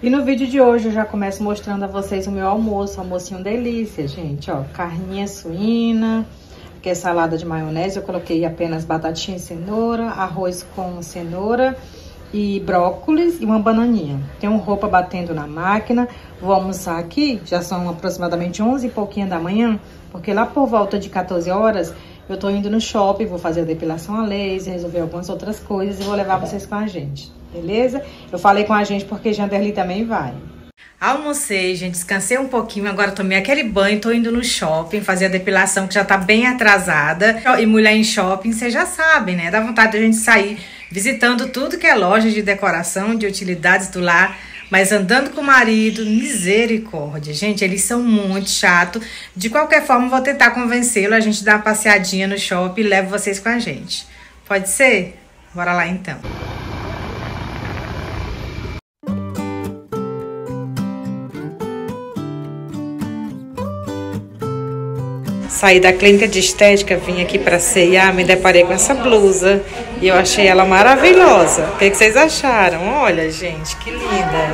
E no vídeo de hoje eu já começo mostrando a vocês o meu almoço, almocinho delícia, gente, ó, carninha suína, que é salada de maionese, eu coloquei apenas batatinha e cenoura, arroz com cenoura e brócolis e uma bananinha. Tenho roupa batendo na máquina, vou almoçar aqui, já são aproximadamente 11 e pouquinho da manhã, porque lá por volta de 14 horas eu tô indo no shopping, vou fazer a depilação a laser, resolver algumas outras coisas e vou levar vocês com a gente, beleza? Eu falei com a gente porque Janderli também vai. Almocei, gente, descansei um pouquinho, agora tomei aquele banho, tô indo no shopping fazer a depilação que já tá bem atrasada. E mulher em shopping, vocês já sabem, né? Dá vontade de a gente sair visitando tudo que é loja de decoração, de utilidades do lar, mas andando com o marido, misericórdia. Gente, eles são muito chatos. De qualquer forma, vou tentar convencê-lo, a gente dá uma passeadinha no shopping e levo vocês com a gente. Pode ser? Bora lá então. Saí da clínica de estética, vim aqui pra C&A, me deparei com essa blusa e eu achei ela maravilhosa. O que vocês acharam? Olha, gente, que linda!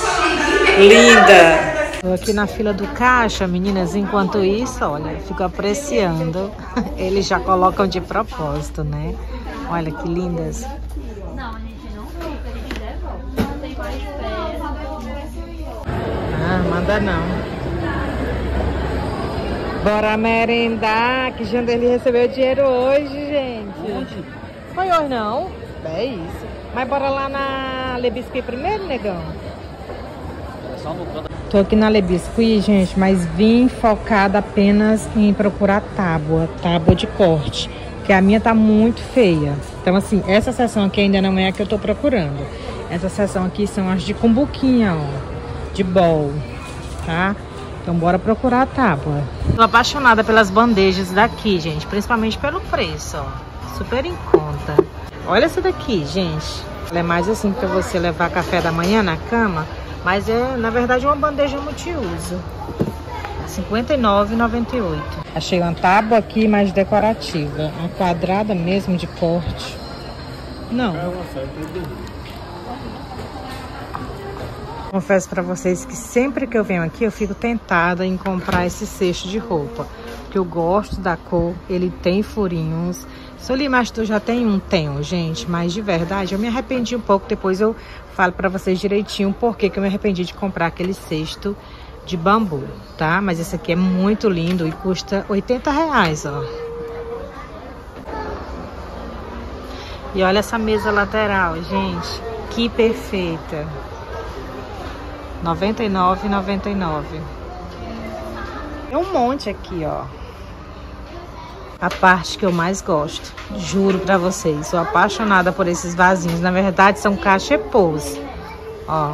Linda! Tô aqui na fila do caixa, meninas, enquanto isso, olha, fico apreciando. Eles já colocam de propósito, né? Olha que lindas. Não, a gente não fica, a gente devolve. Não tem mais peça. Ah, manda não. Bora merendar, que Janderli recebeu dinheiro hoje, gente. Onde? Foi hoje não? É isso. Mas bora lá na Le Biscuit primeiro, negão? Tô aqui na Le Biscuit, gente, mas vim focada apenas em procurar tábua de corte. Porque a minha tá muito feia. Então, assim, essa seção aqui ainda não é a que eu tô procurando. Essa seção aqui são as de cumbuquinha, ó. De bol, tá? Então bora procurar a tábua. Tô apaixonada pelas bandejas daqui, gente. Principalmente pelo preço, ó. Super em conta. Olha essa daqui, gente. Ela é mais assim pra você levar café da manhã na cama. Mas é, na verdade, uma bandeja multiuso. R$ 59,98. Achei uma tábua aqui mais decorativa. Uma quadrada mesmo de corte. Não. Confesso pra vocês que sempre que eu venho aqui eu fico tentada em comprar esse cesto de roupa. Porque eu gosto da cor, ele tem furinhos. Solimastu já tem um? Tenho, gente. Mas de verdade eu me arrependi um pouco. Depois eu falo pra vocês direitinho por que eu me arrependi de comprar aquele cesto de bambu, tá? Mas esse aqui é muito lindo e custa R$80, ó. E olha essa mesa lateral, gente. Que perfeita. R$ 99,99. Tem um monte aqui, ó. A parte que eu mais gosto. Juro pra vocês. Sou apaixonada por esses vasinhos. Na verdade, são cachepôs. Ó.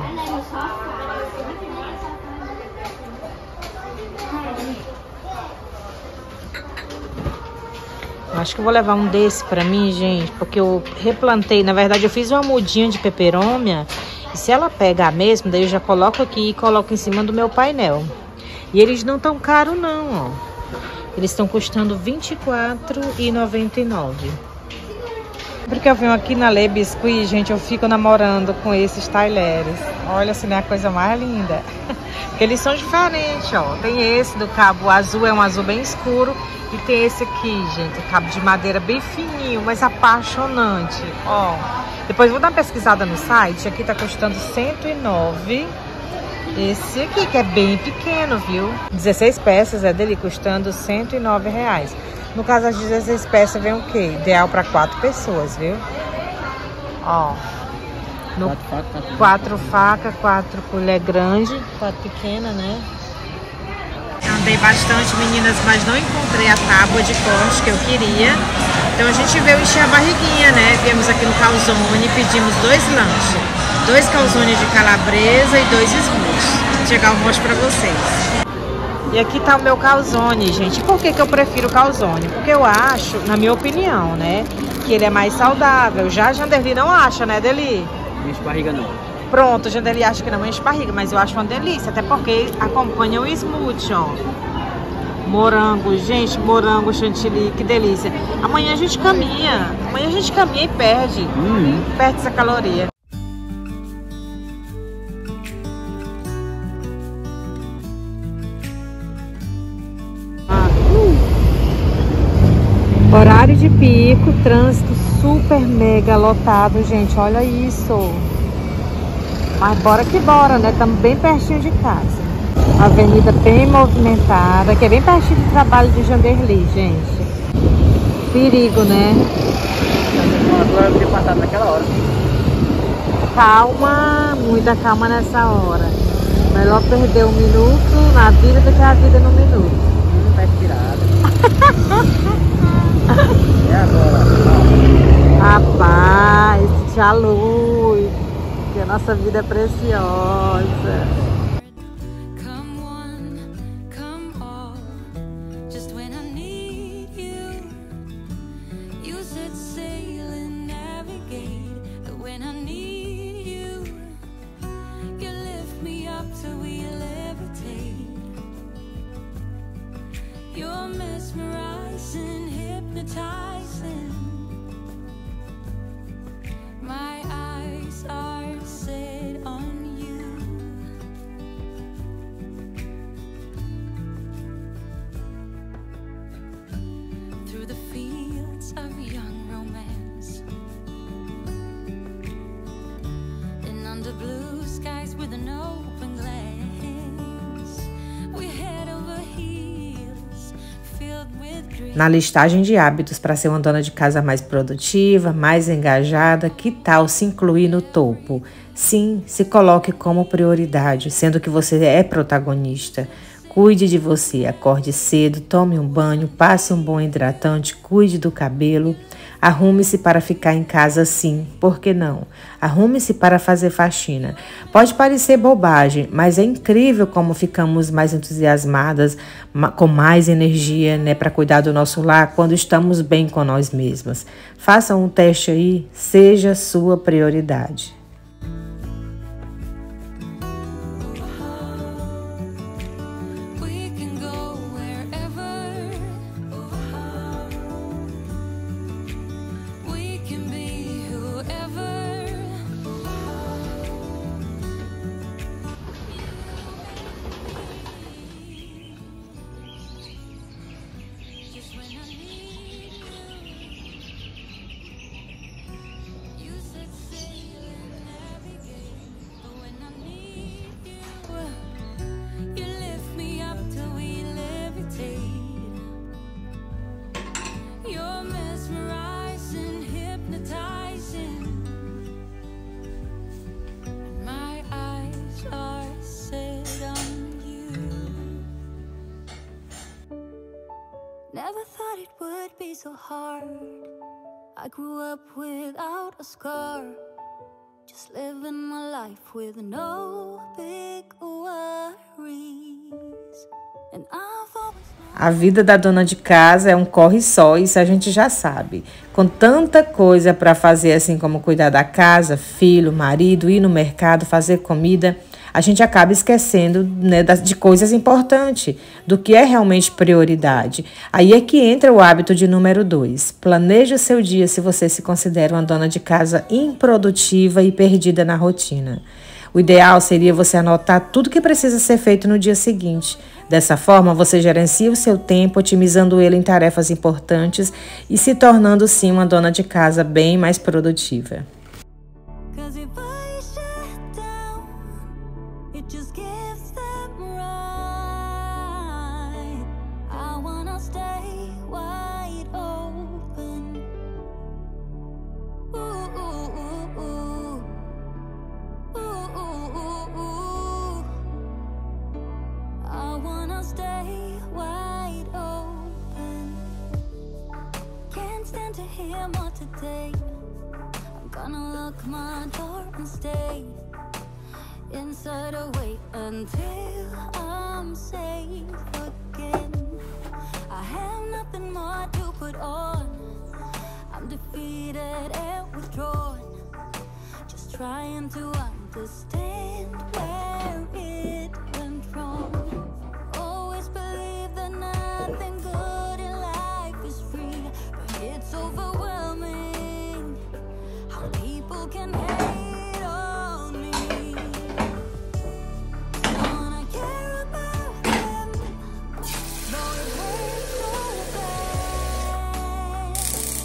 Acho que eu vou levar um desse pra mim, gente. Porque eu replantei. Na verdade, eu fiz uma mudinha de peperômia. E se ela pegar mesmo, daí eu já coloco aqui e coloco em cima do meu painel. E eles não tão caros não, ó. Eles estão custando R$ 24,99. Porque eu venho aqui na Le Biscuit, gente, eu fico namorando com esses talheres. Olha, assim, é a coisa mais linda. Porque eles são diferentes, ó. Tem esse do cabo azul, é um azul bem escuro. E tem esse aqui, gente, cabo de madeira bem fininho, mas apaixonante, ó. Depois vou dar uma pesquisada no site, aqui tá custando 109. Esse aqui que é bem pequeno, viu? 16 peças é dele, custando R$ 109. No caso, as 16 peças vem o quê? Ideal para 4 pessoas, viu? Ó. No 4 facas, 4 colher grande, 4 pequena, né? Andei bastante, meninas, mas não encontrei a tábua de corte que eu queria. Então a gente veio encher a barriguinha, né? Viemos aqui no Calzone, pedimos 2 lanches. 2 calzones de calabresa e 2 smoothies. Chegar eu mostro pra vocês. E aqui tá o meu calzone, gente. Por que eu prefiro o calzone? Porque eu acho, na minha opinião, né, que ele é mais saudável. Já a Janderli não acha, né, Deli? Não enche barriga, não. Pronto, a Janderli acha que não enche barriga, mas eu acho uma delícia. Até porque acompanha o smoothie, ó. Morango, gente, morango chantilly, que delícia. Amanhã a gente caminha. Amanhã a gente caminha e perde. Perde essa caloria. de pico, trânsito super mega lotado, gente, olha isso. Mas bora que bora, né? Estamos bem pertinho de casa. Avenida bem movimentada, que é bem pertinho do trabalho de Janderli, gente. Perigo, né? Agora eu ter passado naquela hora. Calma, muita calma nessa hora. Melhor perder 1 minuto na vida do que a vida no minuto. Tá inspirado. E agora? Rapaz, tchau luz, que a nossa vida é preciosa. You're mesmerizing, hypnotizing. My eyes are set on you. Through the fields of young romance, and under blue skies with an open glance, we head over heels, filled with dreams. Na listagem de hábitos para ser uma dona de casa mais produtiva, mais engajada, que tal se incluir no topo? Sim, se coloque como prioridade, sendo que você é protagonista. Cuide de você, acorde cedo, tome um banho, passe um bom hidratante, cuide do cabelo. Arrume-se para ficar em casa sim, por que não? Arrume-se para fazer faxina. Pode parecer bobagem, mas é incrível como ficamos mais entusiasmadas, com mais energia, né, para cuidar do nosso lar quando estamos bem com nós mesmas. Faça um teste aí, seja sua prioridade. Never thought it would be so hard. I grew up without a scar, just living my life with no big worries. And I've always A vida da dona de casa é um corre-só, isso a gente já sabe. Com tanta coisa para fazer, assim como cuidar da casa, filho, marido, ir no mercado, fazer comida, a gente acaba esquecendo, né, de coisas importantes, do que é realmente prioridade. Aí é que entra o hábito de número 2. Planeje o seu dia se você se considera uma dona de casa improdutiva e perdida na rotina. O ideal seria você anotar tudo que precisa ser feito no dia seguinte. Dessa forma, você gerencia o seu tempo, otimizando ele em tarefas importantes e se tornando, sim, uma dona de casa bem mais produtiva. To hear more today, I'm gonna lock my door and stay inside or wait until I'm safe again. I have nothing more to put on. I'm defeated and withdrawn, just trying to understand where it went wrong. Always believe that nothing good in life is free, but it's overwhelming how people can hate on me. Don't wanna care about them, though it hurts so bad.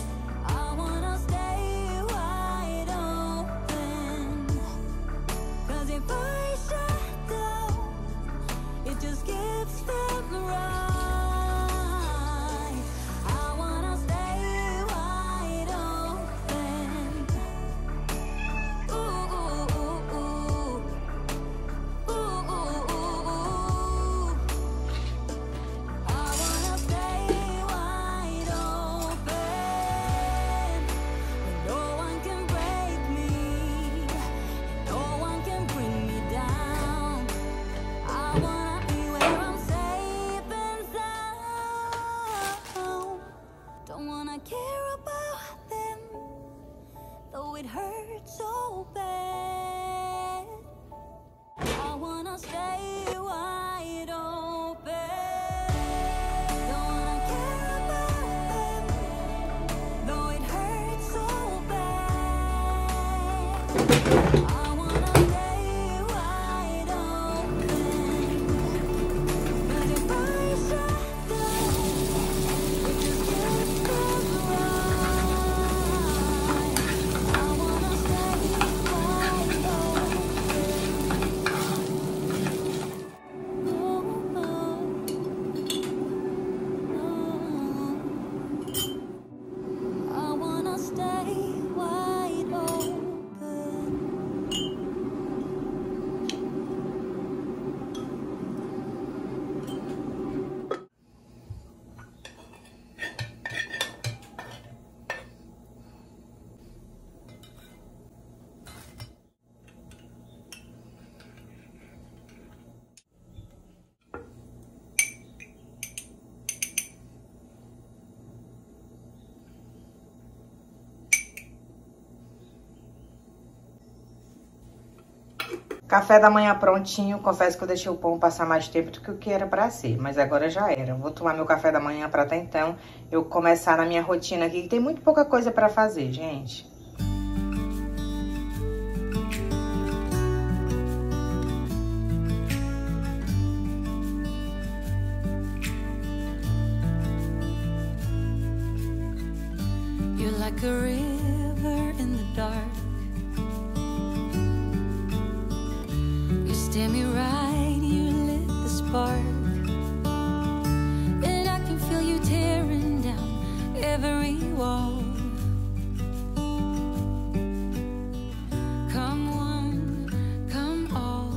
Café da manhã prontinho. Confesso que eu deixei o pão passar mais tempo do que o que era pra ser, mas agora já era. Vou tomar meu café da manhã pra até então eu começar na minha rotina aqui, que tem muito pouca coisa pra fazer, gente. You're like a river in the dark. You stare me right, you lit the spark. And I can feel you tearing down every wall. Come one, come all.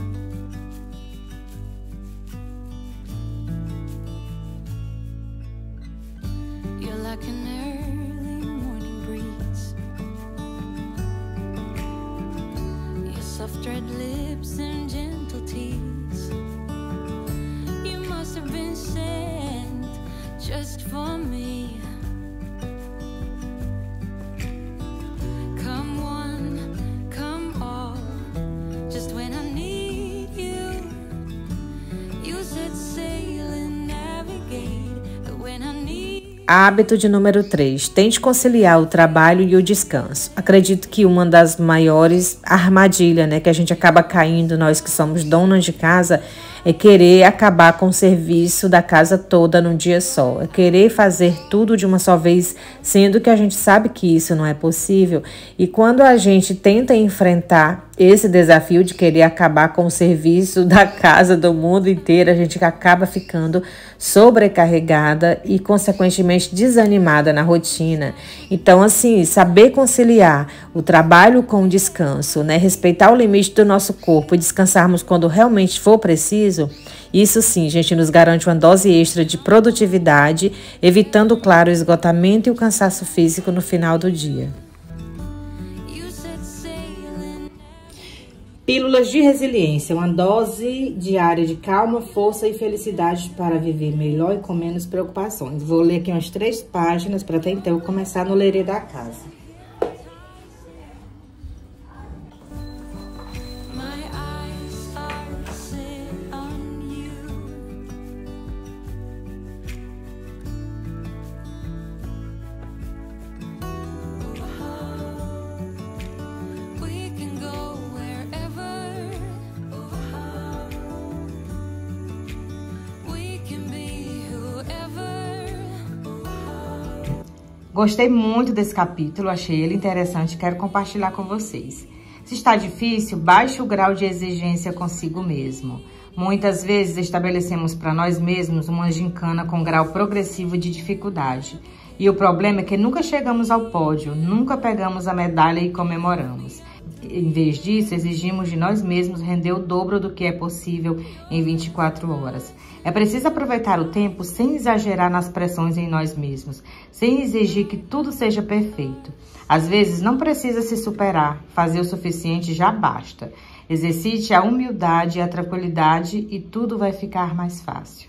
You're like an early morning breeze. Your soft red lips and gentle tease. You must have been sent just for me. Come one, come all. Just when I need you, you set sail and navigate. But when I need Hábito de número 3. Tente conciliar o trabalho e o descanso. Acredito que uma das maiores armadilhas, né, que a gente acaba caindo, nós que somos donas de casa, é querer acabar com o serviço da casa toda num dia só. É querer fazer tudo de uma só vez, sendo que a gente sabe que isso não é possível. E quando a gente tenta enfrentar esse desafio de querer acabar com o serviço da casa do mundo inteiro, a gente acaba ficando sobrecarregada e, consequentemente, desanimada na rotina. Então, assim, saber conciliar o trabalho com o descanso, né? Respeitar o limite do nosso corpo e descansarmos quando realmente for preciso, isso sim, gente, nos garante uma dose extra de produtividade, evitando, claro, o esgotamento e o cansaço físico no final do dia. Pílulas de resiliência, uma dose diária de calma, força e felicidade para viver melhor e com menos preocupações. Vou ler aqui umas 3 páginas para até então começar no lerê da casa. Gostei muito desse capítulo, achei ele interessante e quero compartilhar com vocês. Se está difícil, baixe o grau de exigência consigo mesmo. Muitas vezes estabelecemos para nós mesmos uma gincana com grau progressivo de dificuldade. E o problema é que nunca chegamos ao pódio, nunca pegamos a medalha e comemoramos. Em vez disso, exigimos de nós mesmos render o dobro do que é possível em 24 horas. É preciso aproveitar o tempo sem exagerar nas pressões em nós mesmos, sem exigir que tudo seja perfeito. Às vezes, não precisa se superar, fazer o suficiente já basta. Exercite a humildade e a tranquilidade e tudo vai ficar mais fácil.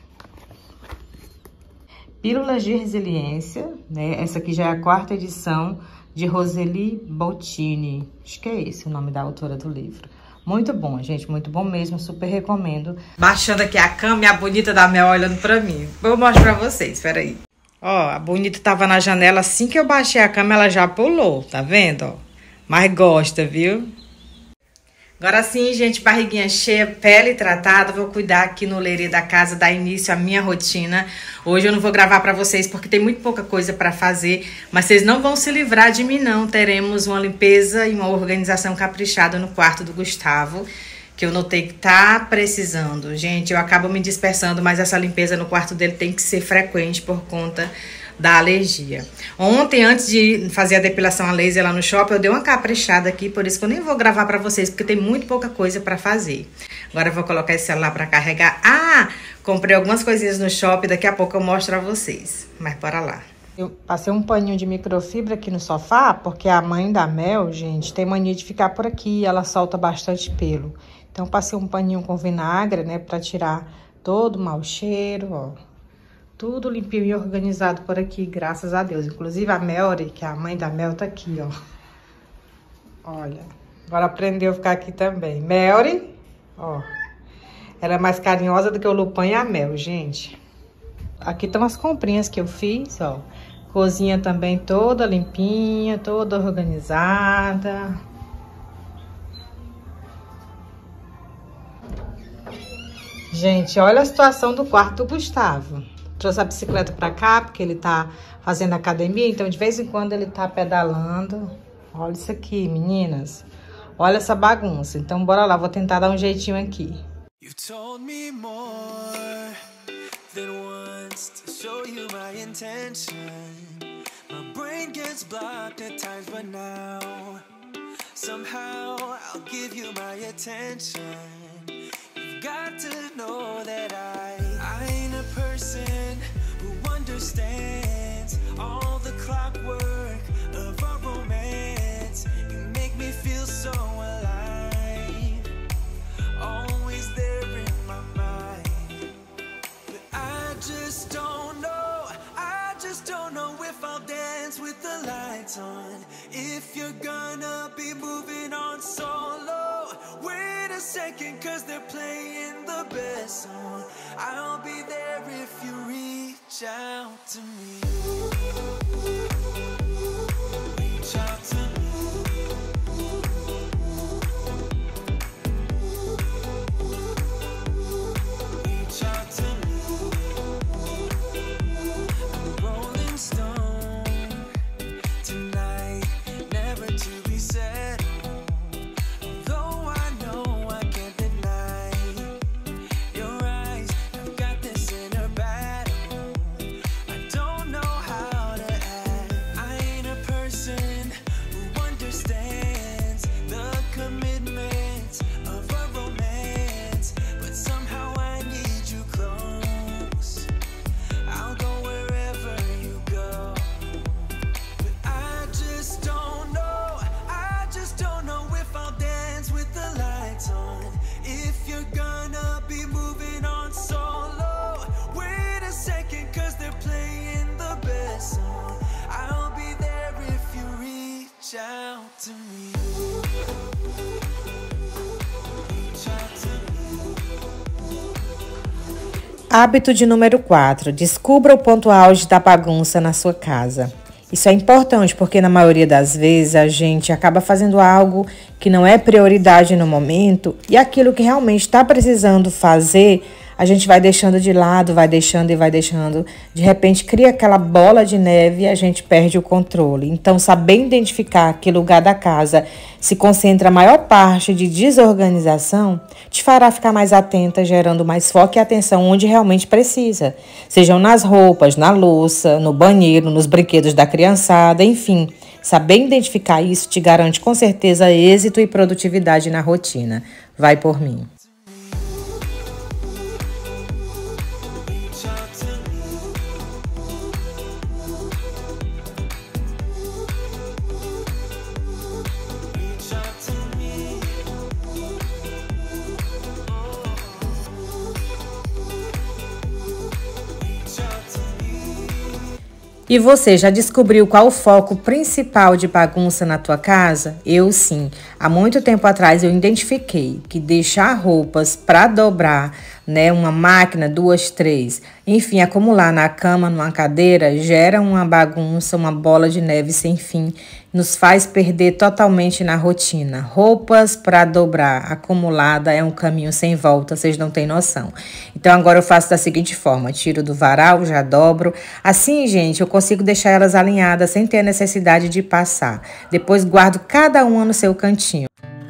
Pílulas de Resiliência, né? Essa aqui já é a 4ª edição, de Roseli Bottini. Acho que é esse o nome da autora do livro. Muito bom, gente, muito bom mesmo, super recomendo. Baixando aqui a cama e a bonita da Mel olhando pra mim. Vou mostrar pra vocês, peraí. Ó, a bonita tava na janela, assim que eu baixei a cama, ela já pulou, tá vendo, ó? Mas gosta, viu? Agora sim, gente, barriguinha cheia, pele tratada, vou cuidar aqui no lerê da casa, dar início à minha rotina. Hoje eu não vou gravar pra vocês porque tem muito pouca coisa pra fazer, mas vocês não vão se livrar de mim não. Teremos uma limpeza e uma organização caprichada no quarto do Gustavo, que eu notei que tá precisando. Gente, eu acabo me dispersando, mas essa limpeza no quarto dele tem que ser frequente por conta da alergia. Ontem, antes de fazer a depilação a laser lá no shopping, eu dei uma caprichada aqui, por isso que eu nem vou gravar pra vocês, porque tem muito pouca coisa pra fazer. Agora eu vou colocar esse celular pra carregar. Ah, comprei algumas coisinhas no shopping, daqui a pouco eu mostro a vocês. Mas bora lá. Eu passei um paninho de microfibra aqui no sofá, porque a mãe da Mel, gente, tem mania de ficar por aqui, ela solta bastante pelo. Então, passei um paninho com vinagre, né, pra tirar todo o mau cheiro, ó. Tudo limpinho e organizado por aqui, graças a Deus. Inclusive a Melry, que é a mãe da Mel, tá aqui, ó. Olha, Agora aprendeu a ficar aqui também. Melry, ó. Ela é mais carinhosa do que o Lupin e a Mel, gente. Aqui estão as comprinhas que eu fiz, ó. Cozinha também toda limpinha, toda organizada. Gente, olha a situação do quarto do Gustavo. Trouxe a bicicleta pra cá, porque ele tá fazendo academia, então de vez em quando ele tá pedalando. Olha isso aqui, meninas. Olha essa bagunça. Então bora lá, vou tentar dar um jeitinho aqui. You've told me more than once to show you my intention. My brain gets blocked at times, but now somehow I'll give you my attention. You've got to know that I ain't a person who understands all the clockwork of our romance. You make me feel so alive, always there in my mind. But I just don't know if I'll dance with the lights on. If you're gonna be moving on solo, wait a second, cause they're playing the best song. I'll be there if you reach out to me. Reach out to me. Reach out to me. I'm a rolling stone tonight, never to be settled. Though I know I can't deny your eyes have got this inner battle. I don't know how to act. I ain't a person who understands the commitment of a romance, but somehow I need you close. I'll go wherever you go. But I just don't know if I'll dance with the lights on. If you're gonna be moving on solo, wait a second, cause they're playing the best song. I'll be there if you reach out to me. Reach out to me. Hábito de número 4. Descubra o ponto auge da bagunça na sua casa. Isso é importante porque na maioria das vezes a gente acaba fazendo algo que não é prioridade no momento e aquilo que realmente está precisando fazer, a gente vai deixando de lado, vai deixando e vai deixando. De repente cria aquela bola de neve e a gente perde o controle. Então, saber identificar que lugar da casa se concentra a maior parte de desorganização te fará ficar mais atenta, gerando mais foco e atenção onde realmente precisa. Sejam nas roupas, na louça, no banheiro, nos brinquedos da criançada, enfim. Saber identificar isso te garante com certeza êxito e produtividade na rotina. Vai por mim. E você já descobriu qual o foco principal de bagunça na tua casa? Eu sim. Há muito tempo atrás eu identifiquei que deixar roupas para dobrar, né, uma máquina, 2, 3, enfim, acumular na cama, numa cadeira, gera uma bagunça, uma bola de neve sem fim, nos faz perder totalmente na rotina. Roupas para dobrar, acumulada, é um caminho sem volta, vocês não têm noção. Então agora eu faço da seguinte forma, tiro do varal, já dobro. Assim, gente, eu consigo deixar elas alinhadas sem ter a necessidade de passar. Depois guardo cada uma no seu cantinho.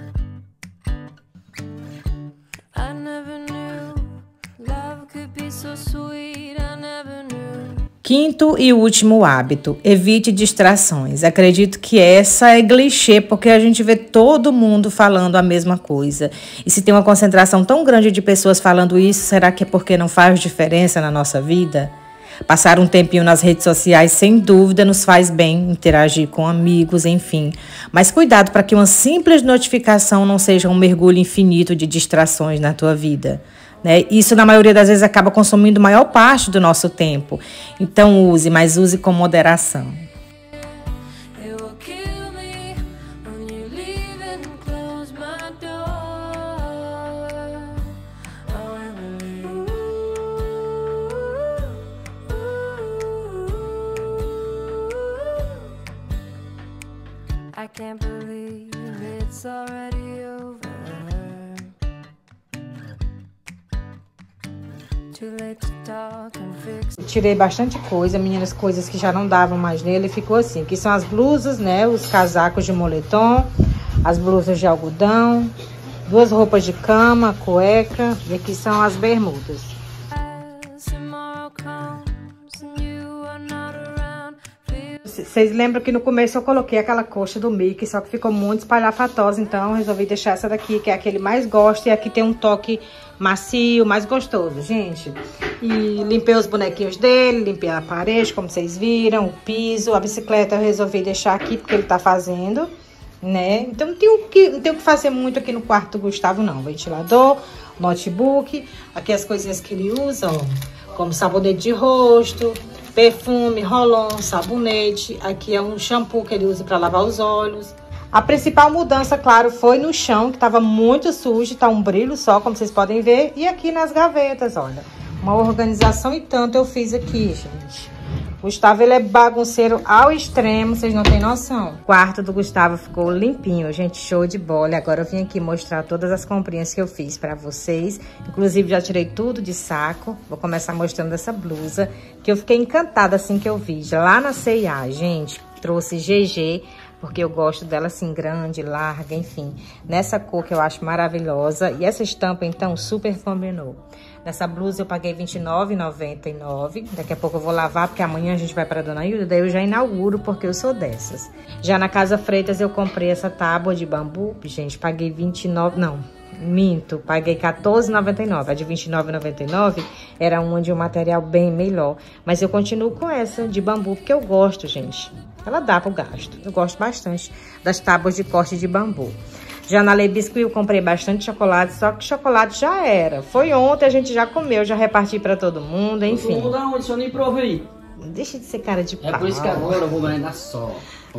Quinto e último hábito, evite distrações. Acredito que essa é clichê, porque a gente vê todo mundo falando a mesma coisa. E se tem uma concentração tão grande de pessoas falando isso, será que é porque não faz diferença na nossa vida? Passar um tempinho nas redes sociais, sem dúvida, nos faz bem, interagir com amigos, enfim. Mas cuidado para que uma simples notificação não seja um mergulho infinito de distrações na tua vida. Né? Isso, na maioria das vezes, acaba consumindo a maior parte do nosso tempo. Então, use, mas use com moderação. too late to talk and fix. Tirei bastante coisa, meninas, coisas que já não davam mais nele. Ficou assim, que são as blusas, né? Os casacos de moletom, as blusas de algodão, 2 roupas de cama, cueca. E aqui são as bermudas. Vocês lembram que no começo eu coloquei aquela coxa do Mickey, só que ficou muito espalhafatosa, então resolvi deixar essa daqui, que é a que ele mais gosta, e aqui tem um toque macio, mais gostoso, gente. E limpei os bonequinhos dele, limpei a parede, como vocês viram, o piso, a bicicleta eu resolvi deixar aqui, porque ele tá fazendo, né? Então não tenho o que fazer muito aqui no quarto do Gustavo, não. Ventilador, notebook, aqui as coisinhas que ele usa, ó, como sabonete de rosto, perfume, rolon, sabonete. Aqui é um shampoo que ele usa para lavar os olhos. A principal mudança, claro, foi no chão, que estava muito sujo, tá um brilho só, como vocês podem ver. E aqui nas gavetas, olha, uma organização e tanto eu fiz aqui, gente. Gustavo, ele é bagunceiro ao extremo, vocês não têm noção. O quarto do Gustavo ficou limpinho, gente, show de bola. Agora eu vim aqui mostrar todas as comprinhas que eu fiz pra vocês. Inclusive, já tirei tudo de saco. Vou começar mostrando essa blusa, que eu fiquei encantada assim que eu vi. Lá na C&A, gente, trouxe GG, porque eu gosto dela assim, grande, larga, enfim. Nessa cor que eu acho maravilhosa. E essa estampa, então, super combinou. Nessa blusa eu paguei R$29,99. Daqui a pouco eu vou lavar, porque amanhã a gente vai pra Dona Hilda. Daí eu já inauguro, porque eu sou dessas. Já na Casa Freitas eu comprei essa tábua de bambu. Gente, paguei R$29... Não, minto. Paguei R$14,99. A de R$29,99 era uma de um material bem melhor. Mas eu continuo com essa de bambu, porque eu gosto, gente. Ela dá pro gasto. Eu gosto bastante das tábuas de corte de bambu. Já na Lei Biscuit eu comprei bastante chocolate, só que chocolate já era. Foi ontem, a gente já comeu, já reparti pra todo mundo, enfim. Todo mundo aonde? Se eu nem provei. Deixa de ser cara de pau. É por isso que agora eu vou ganhar só.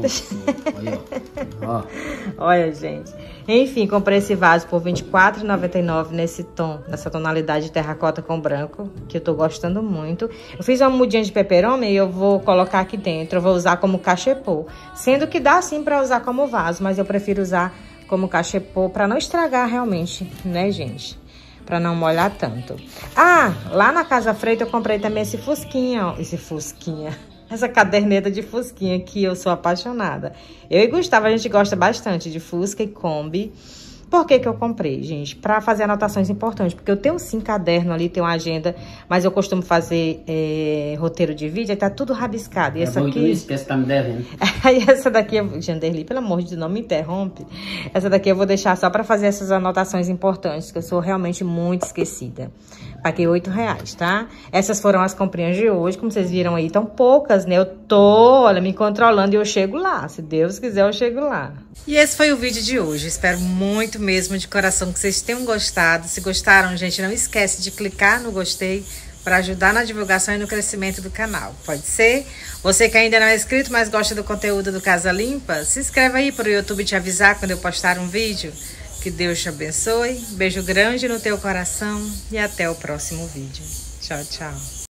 Olha, ó. Olha, gente. Enfim, comprei esse vaso por R$24,99 nesse tom, nessa tonalidade de terracota com branco, que eu tô gostando muito. Eu fiz uma mudinha de peperome e eu vou colocar aqui dentro. Eu vou usar como cachepô. Sendo que dá sim pra usar como vaso, mas eu prefiro usar como cachepô pra não estragar realmente, né, gente? Pra não molhar tanto. Ah, lá na Casa Freitas eu comprei também esse fusquinha, ó. Esse fusquinha. Essa caderneta de fusquinha que eu sou apaixonada. Eu e Gustavo, a gente gosta bastante de Fusca e Kombi. Por que que eu comprei, gente? Pra fazer anotações importantes. Porque eu tenho sim caderno ali, tenho uma agenda, mas eu costumo fazer roteiro de vídeo, aí tá tudo rabiscado. E essa aqui... Não esquece, tá me devendo. Aí essa daqui, Janderli, pelo amor de Deus, não me interrompe. Essa daqui eu vou deixar só pra fazer essas anotações importantes, que eu sou realmente muito esquecida. Paguei R$8, tá? Essas foram as comprinhas de hoje, como vocês viram aí, tão poucas, né? Eu tô, olha, me controlando e eu chego lá. Se Deus quiser, eu chego lá. E esse foi o vídeo de hoje. Espero muito mesmo, de coração, que vocês tenham gostado. Se gostaram, gente, não esquece de clicar no gostei para ajudar na divulgação e no crescimento do canal. Pode ser? Você que ainda não é inscrito, mas gosta do conteúdo do Casa Limpa, se inscreve aí para o YouTube te avisar quando eu postar um vídeo. Que Deus te abençoe. Beijo grande no teu coração e até o próximo vídeo. Tchau, tchau.